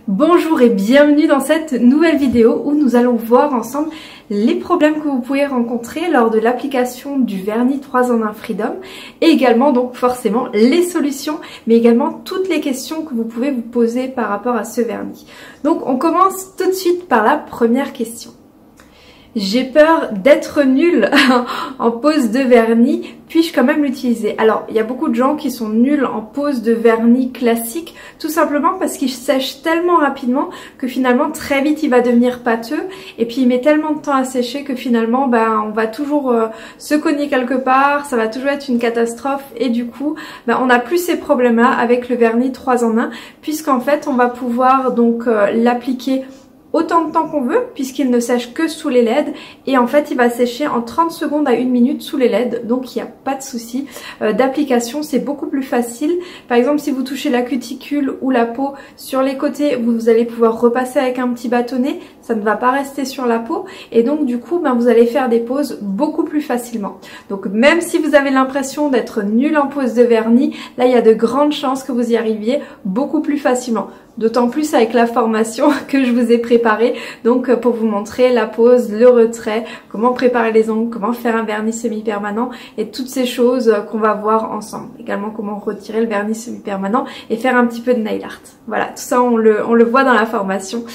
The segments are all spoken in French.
Bonjour et bienvenue dans cette nouvelle vidéo où nous allons voir ensemble les problèmes que vous pouvez rencontrer lors de l'application du vernis 3 en 1 Freedom et également donc forcément les solutions mais également toutes les questions que vous pouvez vous poser par rapport à ce vernis. Donc on commence tout de suite par la première question. J'ai peur d'être nulle en pose de vernis, puis-je quand même l'utiliser? Alors, il y a beaucoup de gens qui sont nuls en pose de vernis classique, tout simplement parce qu'il sèche tellement rapidement que finalement très vite il va devenir pâteux et puis il met tellement de temps à sécher que finalement on va toujours se cogner quelque part, ça va toujours être une catastrophe et du coup on n'a plus ces problèmes-là avec le vernis 3 en 1 puisqu'en fait on va pouvoir donc l'appliquer autant de temps qu'on veut puisqu'il ne sèche que sous les LED et en fait il va sécher en 30 secondes à 1 minute sous les LED, donc il n'y a pas de souci d'application, c'est beaucoup plus facile. Par exemple si vous touchez la cuticule ou la peau sur les côtés, vous allez pouvoir repasser avec un petit bâtonnet, ça ne va pas rester sur la peau et donc du coup vous allez faire des poses beaucoup plus facilement. Donc même si vous avez l'impression d'être nul en pose de vernis, là il y a de grandes chances que vous y arriviez beaucoup plus facilement. D'autant plus avec la formation que je vous ai préparée, donc pour vous montrer la pose, le retrait, comment préparer les ongles, comment faire un vernis semi-permanent et toutes ces choses qu'on va voir ensemble. Également comment retirer le vernis semi-permanent et faire un petit peu de nail art. Voilà, tout ça on le voit dans la formation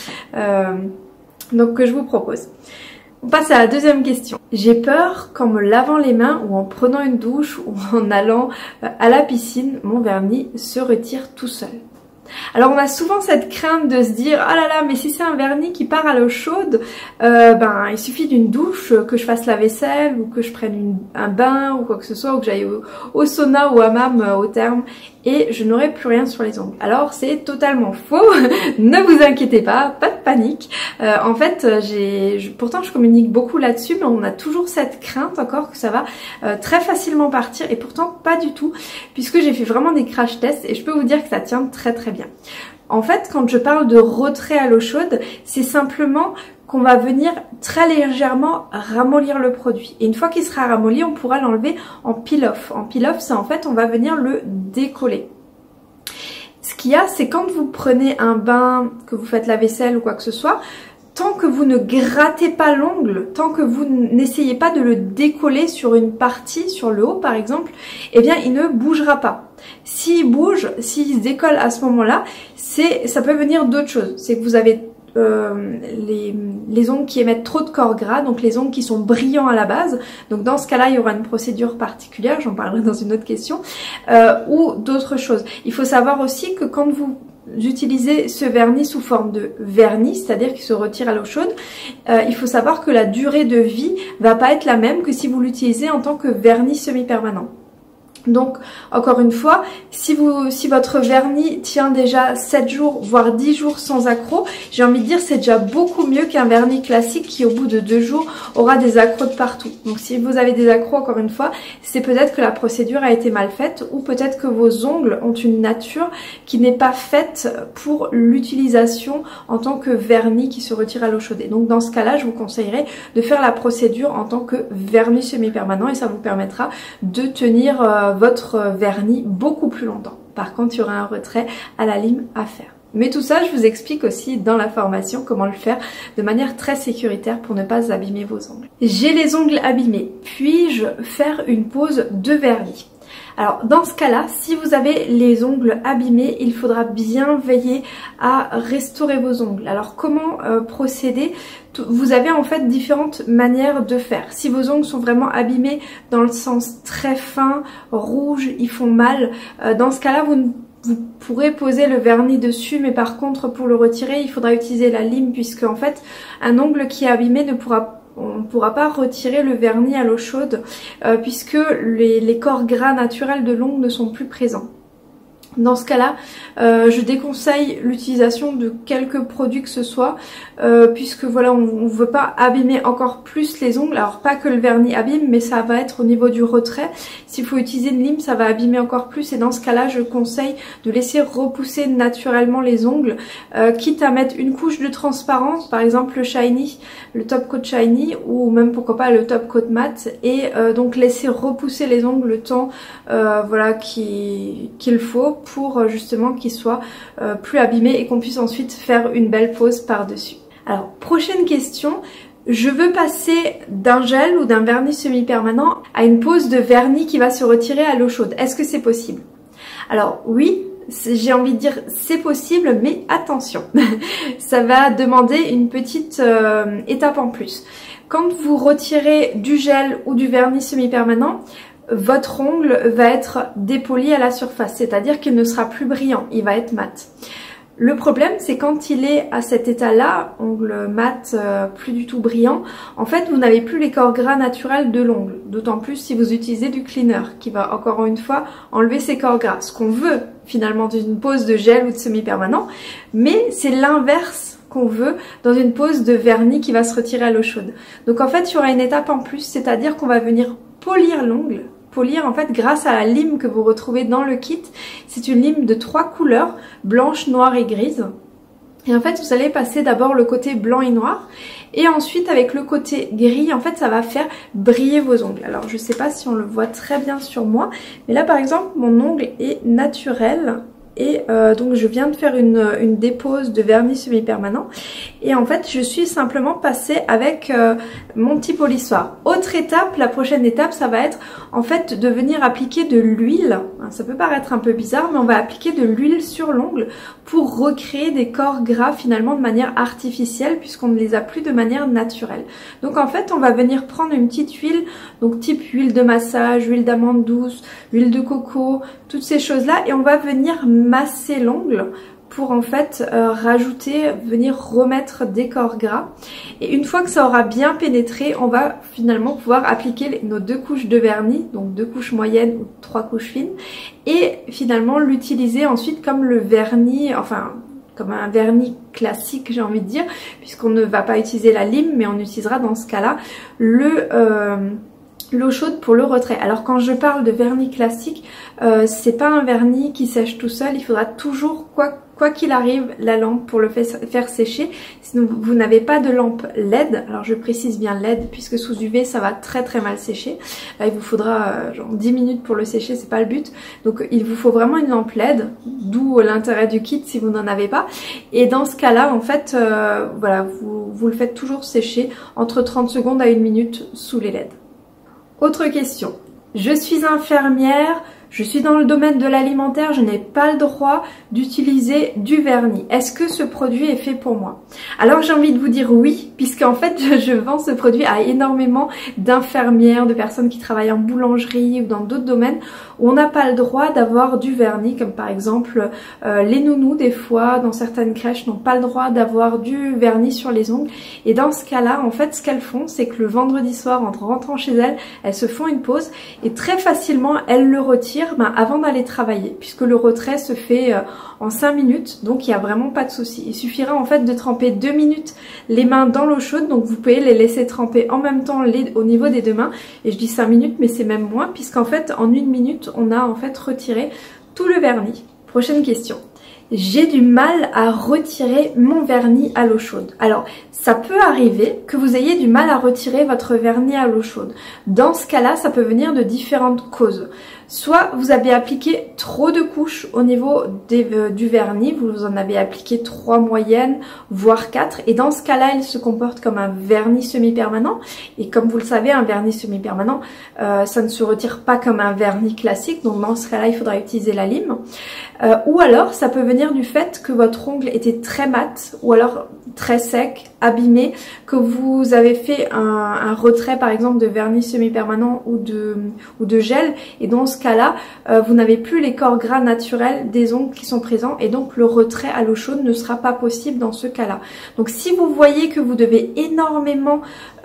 donc que je vous propose. On passe à la deuxième question. J'ai peur qu'en me lavant les mains ou en prenant une douche ou en allant à la piscine, mon vernis se retire tout seul. Alors on a souvent cette crainte de se dire ah là là mais si c'est un vernis qui part à l'eau chaude, il suffit d'une douche, que je fasse la vaisselle ou que je prenne un bain ou quoi que ce soit ou que j'aille au sauna ou hammam au terme et je n'aurai plus rien sur les ongles. Alors c'est totalement faux, ne vous inquiétez pas, pas de panique. En fait pourtant je communique beaucoup là-dessus mais on a toujours cette crainte encore que ça va très facilement partir et pourtant pas du tout puisque j'ai fait vraiment des crash tests et je peux vous dire que ça tient très très bien. En fait, quand je parle de retrait à l'eau chaude, c'est simplement qu'on va venir très légèrement ramollir le produit. Et une fois qu'il sera ramolli, on pourra l'enlever en peel-off. En peel-off, c'est en fait, on va venir le décoller. Ce qu'il y a, c'est quand vous prenez un bain, que vous faites la vaisselle ou quoi que ce soit, tant que vous ne grattez pas l'ongle, tant que vous n'essayez pas de le décoller sur une partie, sur le haut par exemple, eh bien il ne bougera pas. S'il bouge, s'il se décolle à ce moment-là, ça peut venir d'autre chose. C'est que vous avez les ongles qui émettent trop de corps gras, donc les ongles qui sont brillants à la base. Donc dans ce cas-là, il y aura une procédure particulière, j'en parlerai dans une autre question, ou d'autres choses. Il faut savoir aussi que quand vous utilisez ce vernis sous forme de vernis, c'est-à-dire qu'il se retire à l'eau chaude, il faut savoir que la durée de vie va pas être la même que si vous l'utilisez en tant que vernis semi-permanent. Donc, encore une fois, si votre vernis tient déjà 7 jours, voire 10 jours sans accroc, j'ai envie de dire c'est déjà beaucoup mieux qu'un vernis classique qui, au bout de 2 jours, aura des accrocs de partout. Donc, si vous avez des accrocs, encore une fois, c'est peut-être que la procédure a été mal faite ou peut-être que vos ongles ont une nature qui n'est pas faite pour l'utilisation en tant que vernis qui se retire à l'eau chaude. Et donc, dans ce cas-là, je vous conseillerais de faire la procédure en tant que vernis semi-permanent et ça vous permettra de tenir votre vernis beaucoup plus longtemps. Par contre, il y aura un retrait à la lime à faire. Mais tout ça, je vous explique aussi dans la formation comment le faire de manière très sécuritaire pour ne pas abîmer vos ongles. J'ai les ongles abîmés. Puis-je faire une pose de vernis? Alors dans ce cas-là, si vous avez les ongles abîmés, il faudra bien veiller à restaurer vos ongles. Alors comment procéder? Vous avez en fait différentes manières de faire. Si vos ongles sont vraiment abîmés dans le sens très fin, rouge, ils font mal, dans ce cas-là vous pourrez poser le vernis dessus, mais par contre pour le retirer il faudra utiliser la lime puisque en fait un ongle qui est abîmé on ne pourra pas retirer le vernis à l'eau chaude puisque les corps gras naturels de l'ongle ne sont plus présents. Dans ce cas-là, je déconseille l'utilisation de quelques produits que ce soit, puisque voilà, on ne veut pas abîmer encore plus les ongles. Alors pas que le vernis abîme, mais ça va être au niveau du retrait. S'il faut utiliser une lime, ça va abîmer encore plus. Et dans ce cas-là, je conseille de laisser repousser naturellement les ongles, quitte à mettre une couche de transparence, par exemple le shiny, le top coat shiny, ou même pourquoi pas le top coat matte, et donc laisser repousser les ongles le temps voilà qu'il faut. d'eau pour justement qu'il soit plus abîmé et qu'on puisse ensuite faire une belle pose par-dessus. Alors, prochaine question. Je veux passer d'un gel ou d'un vernis semi-permanent à une pose de vernis qui va se retirer à l'eau chaude. Est-ce que c'est possible? Alors oui, j'ai envie de dire c'est possible, mais attention, ça va demander une petite étape en plus. Quand vous retirez du gel ou du vernis semi-permanent, votre ongle va être dépoli à la surface, c'est-à-dire qu'il ne sera plus brillant, il va être mat. Le problème, c'est quand il est à cet état-là, ongle mat, plus du tout brillant, en fait, vous n'avez plus les corps gras naturels de l'ongle. D'autant plus si vous utilisez du cleaner, qui va encore une fois enlever ces corps gras. Ce qu'on veut, finalement, d'une pose de gel ou de semi-permanent, mais c'est l'inverse qu'on veut dans une pose de vernis qui va se retirer à l'eau chaude. Donc en fait, il y aura une étape en plus, c'est-à-dire qu'on va venir polir l'ongle. Polir en fait grâce à la lime que vous retrouvez dans le kit. C'est une lime de 3 couleurs, blanche, noire et grise. Et en fait vous allez passer d'abord le côté blanc et noir et ensuite avec le côté gris en fait ça va faire briller vos ongles. Alors je sais pas si on le voit très bien sur moi, mais là par exemple mon ongle est naturel. Et donc je viens de faire une dépose de vernis semi-permanent et en fait je suis simplement passée avec mon petit polissoir. Autre étape, la prochaine étape ça va être en fait de venir appliquer de l'huile. Ça peut paraître un peu bizarre mais on va appliquer de l'huile sur l'ongle pour recréer des corps gras finalement de manière artificielle puisqu'on ne les a plus de manière naturelle. Donc en fait on va venir prendre une petite huile, donc type huile de massage, huile d'amande douce, huile de coco, toutes ces choses là et on va venir masser l'ongle pour en fait venir remettre des corps gras. Et une fois que ça aura bien pénétré, on va finalement pouvoir appliquer nos 2 couches de vernis, donc 2 couches moyennes ou 3 couches fines, et finalement l'utiliser ensuite comme le vernis, enfin comme un vernis classique j'ai envie de dire, puisqu'on ne va pas utiliser la lime, mais on utilisera dans ce cas-là l'eau chaude pour le retrait. Alors quand je parle de vernis classique, c'est pas un vernis qui sèche tout seul, il faudra toujours, quoi qu'il arrive, la lampe pour le faire sécher. Sinon vous n'avez pas de lampe LED, alors je précise bien LED puisque sous UV ça va très très mal sécher. Là il vous faudra genre 10 minutes pour le sécher, c'est pas le but. Donc il vous faut vraiment une lampe LED, d'où l'intérêt du kit si vous n'en avez pas. Et dans ce cas-là en fait, voilà, vous le faites toujours sécher entre 30 secondes à 1 minute sous les LED. Autre question, je suis infirmière, je suis dans le domaine de l'alimentaire, je n'ai pas le droit d'utiliser du vernis. Est-ce que ce produit est fait pour moi? Alors j'ai envie de vous dire oui, puisqu'en fait je vends ce produit à énormément d'infirmières, de personnes qui travaillent en boulangerie ou dans d'autres domaines où on n'a pas le droit d'avoir du vernis, comme par exemple les nounous des fois, dans certaines crèches n'ont pas le droit d'avoir du vernis sur les ongles. Et dans ce cas-là, en fait ce qu'elles font, c'est que le vendredi soir, en rentrant chez elles se font une pause et très facilement elles le retirent avant d'aller travailler, puisque le retrait se fait en 5 minutes, donc il n'y a vraiment pas de souci. Il suffira en fait de tremper 2 minutes les mains dans l'eau chaude, donc vous pouvez les laisser tremper en même temps au niveau des 2 mains, et je dis 5 minutes mais c'est même moins, puisqu'en fait en 1 minute on a en fait retiré tout le vernis. Prochaine question. J'ai du mal à retirer mon vernis à l'eau chaude. Alors, ça peut arriver que vous ayez du mal à retirer votre vernis à l'eau chaude. Dans ce cas-là, ça peut venir de différentes causes. Soit vous avez appliqué trop de couches au niveau du vernis, vous en avez appliqué 3 moyennes, voire 4. Et dans ce cas-là, il se comporte comme un vernis semi-permanent. Et comme vous le savez, un vernis semi-permanent, ça ne se retire pas comme un vernis classique. Donc dans ce cas-là, il faudra utiliser la lime. Ou alors, ça peut venir du fait que votre ongle était très mat ou alors très sec, abîmé, que vous avez fait un retrait par exemple de vernis semi-permanent ou de gel, et dans ce cas-là, vous n'avez plus les corps gras naturels des ongles qui sont présents, et donc le retrait à l'eau chaude ne sera pas possible dans ce cas-là. Donc si vous voyez que vous devez énormément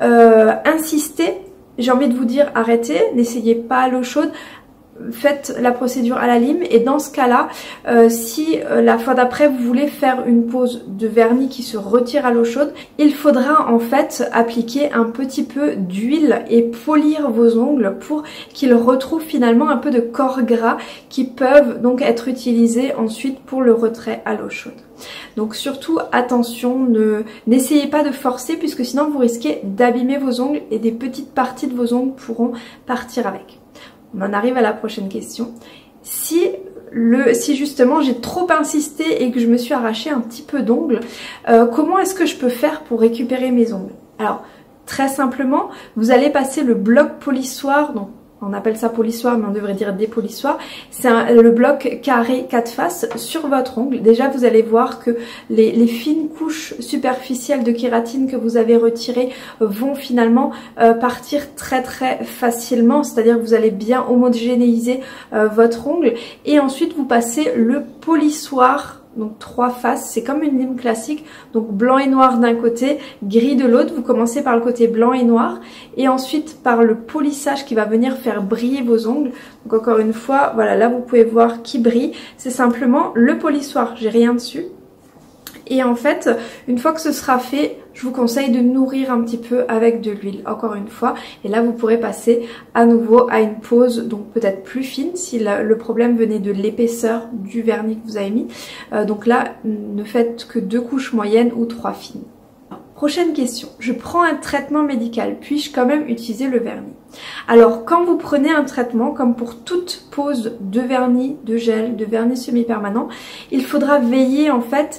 insister, j'ai envie de vous dire arrêtez, n'essayez pas à l'eau chaude. Faites la procédure à la lime, et dans ce cas-là, si la fois d'après vous voulez faire une pose de vernis qui se retire à l'eau chaude, il faudra en fait appliquer un petit peu d'huile et polir vos ongles pour qu'ils retrouvent finalement un peu de corps gras qui peuvent donc être utilisés ensuite pour le retrait à l'eau chaude. Donc surtout attention, n'essayez pas de forcer puisque sinon vous risquez d'abîmer vos ongles et des petites parties de vos ongles pourront partir avec. On en arrive à la prochaine question. Si si justement j'ai trop insisté et que je me suis arraché un petit peu d'ongles, comment est-ce que je peux faire pour récupérer mes ongles? Alors, très simplement, vous allez passer le bloc polissoir, donc on appelle ça polissoir mais on devrait dire dépolissoir, c'est le bloc carré 4 faces sur votre ongle. Déjà vous allez voir que les fines couches superficielles de kératine que vous avez retirées vont finalement partir très facilement, c'est-à-dire que vous allez bien homogénéiser votre ongle, et ensuite vous passez le polissoir. Donc 3 faces, c'est comme une lime classique, donc blanc et noir d'un côté, gris de l'autre. Vous commencez par le côté blanc et noir et ensuite par le polissage qui va venir faire briller vos ongles. Donc encore une fois, voilà, là vous pouvez voir qui brille, c'est simplement le polissoir, j'ai rien dessus. Et en fait, une fois que ce sera fait, je vous conseille de nourrir un petit peu avec de l'huile, encore une fois. Et là, vous pourrez passer à nouveau à une pose, donc peut-être plus fine, si le problème venait de l'épaisseur du vernis que vous avez mis. Donc là, ne faites que 2 couches moyennes ou 3 fines. Prochaine question, je prends un traitement médical, puis-je quand même utiliser le vernis? Alors quand vous prenez un traitement, comme pour toute pose de vernis, de gel, de vernis semi-permanent, il faudra veiller en fait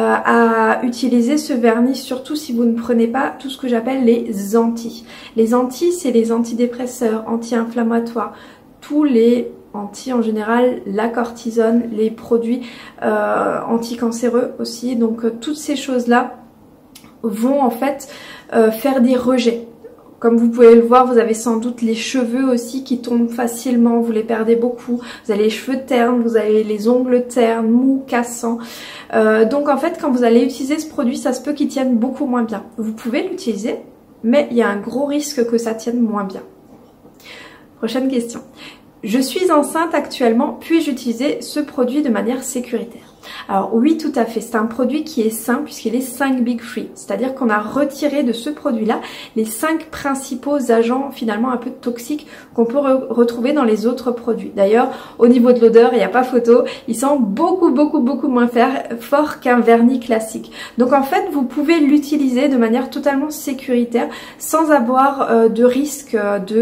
à utiliser ce vernis, surtout si vous ne prenez pas tout ce que j'appelle les anti. Les anti, c'est les antidépresseurs, anti-inflammatoires, tous les anti en général, la cortisone, les produits anticancéreux aussi, donc toutes ces choses-là vont en fait faire des rejets. Comme vous pouvez le voir, vous avez sans doute les cheveux aussi qui tombent facilement, vous les perdez beaucoup, vous avez les cheveux ternes, vous avez les ongles ternes, mous, cassants. Donc en fait, quand vous allez utiliser ce produit, ça se peut qu'il tienne beaucoup moins bien. Vous pouvez l'utiliser, mais il y a un gros risque que ça tienne moins bien. Prochaine question. Je suis enceinte actuellement, puis-je utiliser ce produit de manière sécuritaire? Alors oui, tout à fait, c'est un produit qui est sain puisqu'il est 5 Big Free, c'est-à-dire qu'on a retiré de ce produit-là les 5 principaux agents finalement un peu toxiques qu'on peut retrouver dans les autres produits. D'ailleurs, au niveau de l'odeur, il n'y a pas photo, il sent beaucoup moins fort qu'un vernis classique. Donc en fait, vous pouvez l'utiliser de manière totalement sécuritaire sans avoir de risque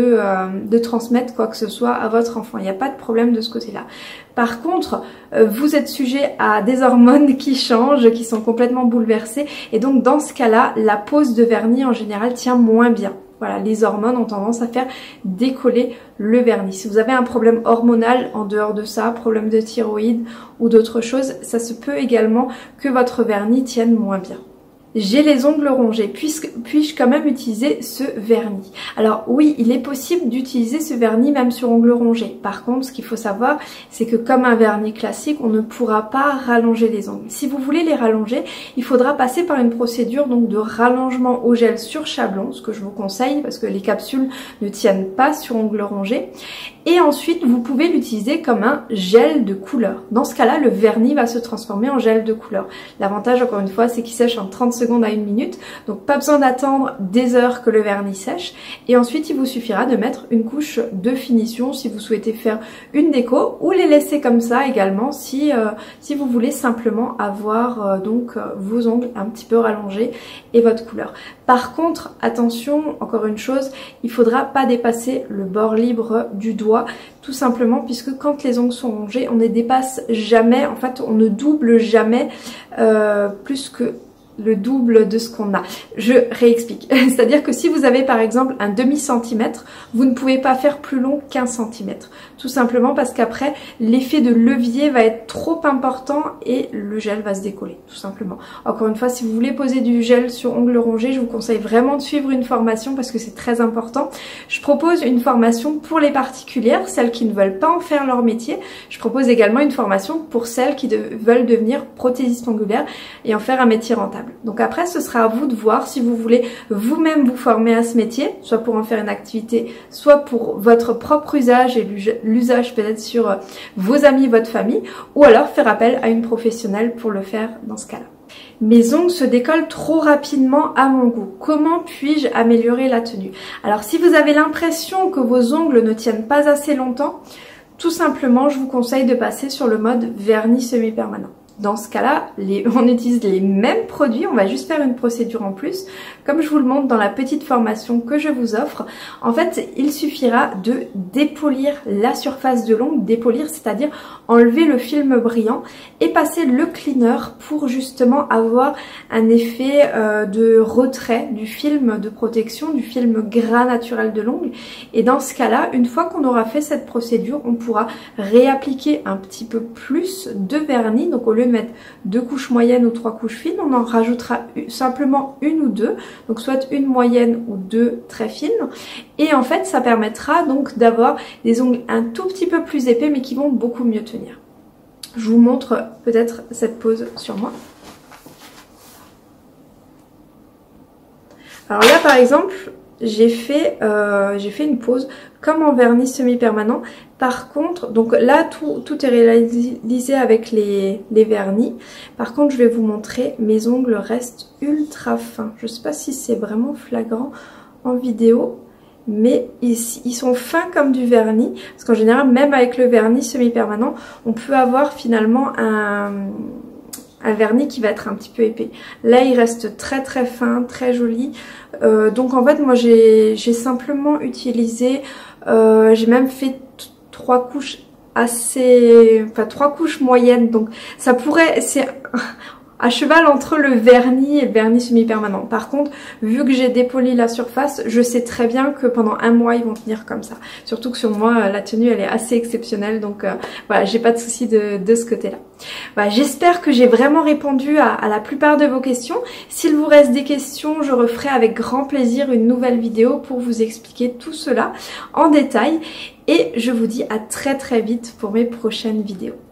de transmettre quoi que ce soit à votre enfant. Il n'y a pas de problème de ce côté-là. Par contre, vous êtes sujet à des hormones qui changent, qui sont complètement bouleversées. Et donc dans ce cas-là, la pose de vernis en général tient moins bien. Voilà, les hormones ont tendance à faire décoller le vernis. Si vous avez un problème hormonal en dehors de ça, problème de thyroïde ou d'autres choses, ça se peut également que votre vernis tienne moins bien. J'ai les ongles rongés, puis-je quand même utiliser ce vernis? Alors oui, il est possible d'utiliser ce vernis même sur ongles rongés. Par contre, ce qu'il faut savoir, c'est que comme un vernis classique, on ne pourra pas rallonger les ongles. Si vous voulez les rallonger, il faudra passer par une procédure donc de rallongement au gel sur chablon, ce que je vous conseille parce que les capsules ne tiennent pas sur ongles rongés. Et ensuite, vous pouvez l'utiliser comme un gel de couleur. Dans ce cas-là, le vernis va se transformer en gel de couleur. L'avantage, encore une fois, c'est qu'il sèche en 30 secondes à 1 minute. Donc, pas besoin d'attendre des heures que le vernis sèche. Et ensuite, il vous suffira de mettre une couche de finition si vous souhaitez faire une déco ou les laisser comme ça également si vous voulez simplement avoir vos ongles un petit peu rallongés et votre couleur. Par contre, attention, encore une chose, il ne faudra pas dépasser le bord libre du doigt, tout simplement puisque quand les ongles sont rongés, on ne dépasse jamais, en fait on ne double jamais plus que le double de ce qu'on a. Je réexplique. C'est-à-dire que si vous avez par exemple un demi-centimètre, vous ne pouvez pas faire plus long qu'1 centimètre. Tout simplement parce qu'après, l'effet de levier va être trop important et le gel va se décoller, tout simplement. Encore une fois, si vous voulez poser du gel sur ongles rongés, je vous conseille vraiment de suivre une formation parce que c'est très important. Je propose une formation pour les particulières, celles qui ne veulent pas en faire leur métier. Je propose également une formation pour celles qui veulent devenir prothésistes ongulaires et en faire un métier rentable. Donc après, ce sera à vous de voir si vous voulez vous-même vous former à ce métier, soit pour en faire une activité, soit pour votre propre usage et l'usage peut-être sur vos amis, votre famille, ou alors faire appel à une professionnelle pour le faire dans ce cas-là. Mes ongles se décollent trop rapidement à mon goût. Comment puis-je améliorer la tenue? Alors si vous avez l'impression que vos ongles ne tiennent pas assez longtemps, tout simplement, je vous conseille de passer sur le mode vernis semi-permanent. dans ce cas-là, on utilise les mêmes produits, on va juste faire une procédure en plus. Comme je vous le montre dans la petite formation que je vous offre, en fait, il suffira de dépolir la surface de l'ongle, dépolir, c'est-à-dire enlever le film brillant et passer le cleaner pour justement avoir un effet de retrait du film de protection, du film gras naturel de l'ongle. Et dans ce cas-là, une fois qu'on aura fait cette procédure, on pourra réappliquer un petit peu plus de vernis. Donc au lieu de mettre 2 couches moyennes ou 3 couches fines, on en rajoutera simplement 1 ou 2, donc soit une moyenne ou 2 très fines. Et en fait, ça permettra donc d'avoir des ongles un tout petit peu plus épais mais qui vont beaucoup mieux tenir. Je vous montre peut-être cette pose sur moi. Alors là par exemple, j'ai fait une pose comme en vernis semi-permanent. Par contre, donc là tout est réalisé avec les vernis. Par contre, je vais vous montrer, mes ongles restent ultra fins. Je ne sais pas si c'est vraiment flagrant en vidéo, mais ils sont fins comme du vernis. Parce qu'en général, même avec le vernis semi-permanent, on peut avoir finalement un vernis qui va être un petit peu épais. Là, il reste très très fin, très joli. Donc en fait, moi j'ai simplement utilisé, j'ai même fait 3 couches enfin 3 couches moyennes. Donc ça pourrait, c'est à cheval entre le vernis et le vernis semi-permanent. Par contre, vu que j'ai dépoli la surface, je sais très bien que pendant 1 mois, ils vont tenir comme ça. Surtout que sur moi, la tenue, elle est assez exceptionnelle. Donc voilà, j'ai pas de souci de ce côté-là. Voilà, j'espère que j'ai vraiment répondu à la plupart de vos questions. S'il vous reste des questions, je referai avec grand plaisir une nouvelle vidéo pour vous expliquer tout cela en détail. Et je vous dis à très très vite pour mes prochaines vidéos.